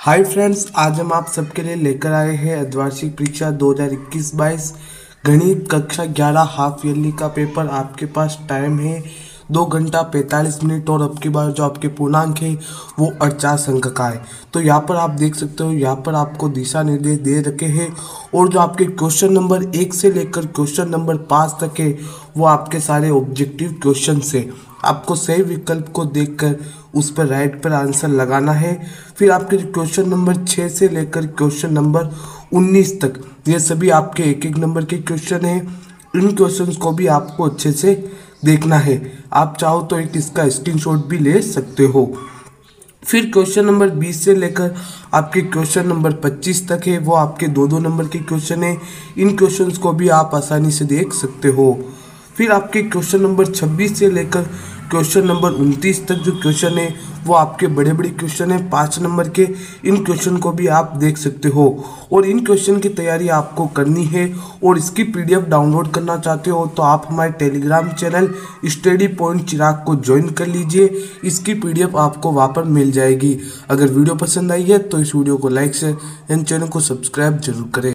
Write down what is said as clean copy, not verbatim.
Hi friends, आज हम आप सबके लिए लेकर आए हैं अर्धवार्षिक परीक्षा 2021-22 गणित कक्षा 11 हाफ ईयरली का पेपर। आपके पास टाइम है 2 घंटा 45 मिनट और अब की बार जो आपके पूर्णांक है वो 48 अंक का है। तो यहाँ पर आप देख सकते हो, यहाँ पर आपको दिशा निर्देश दे रखे हैं और जो आपके क्वेश्चन नंबर 1 से लेकर क्वेश्चन नंबर 5 तक है वो आपके सारे ऑब्जेक्टिव क्वेश्चन से आपको सही विकल्प को देखकर उस पर राइट पर आंसर लगाना है। फिर आपके क्वेश्चन नंबर 6 से लेकर क्वेश्चन नंबर 19 तक ये सभी आपके एक एक नंबर के क्वेश्चन हैं। इन क्वेश्चंस को भी आपको अच्छे से देखना है। आप चाहो तो एक इसका स्क्रीनशॉट भी ले सकते हो। फिर क्वेश्चन नंबर 20 से लेकर आपके क्वेश्चन नंबर 25 तक है वो आपके दो दो नंबर के क्वेश्चन हैं। इन क्वेश्चंस को भी आप आसानी से देख सकते हो। फिर आपके क्वेश्चन नंबर 26 से लेकर क्वेश्चन नंबर 29 तक जो क्वेश्चन है वो आपके बड़े बड़े क्वेश्चन हैं 5 नंबर के। इन क्वेश्चन को भी आप देख सकते हो और इन क्वेश्चन की तैयारी आपको करनी है। और इसकी पीडीएफ डाउनलोड करना चाहते हो तो आप हमारे Telegram channel study point Chirag को ज्वाइन कर लीजिए। इसकी पीडीएफ आपको वहाँ पर मिल जाएगी। अगर वीडियो पसंद आई है तो इस वीडियो को लाइक शेयर एंड चैनल को सब्सक्राइब जरूर करें।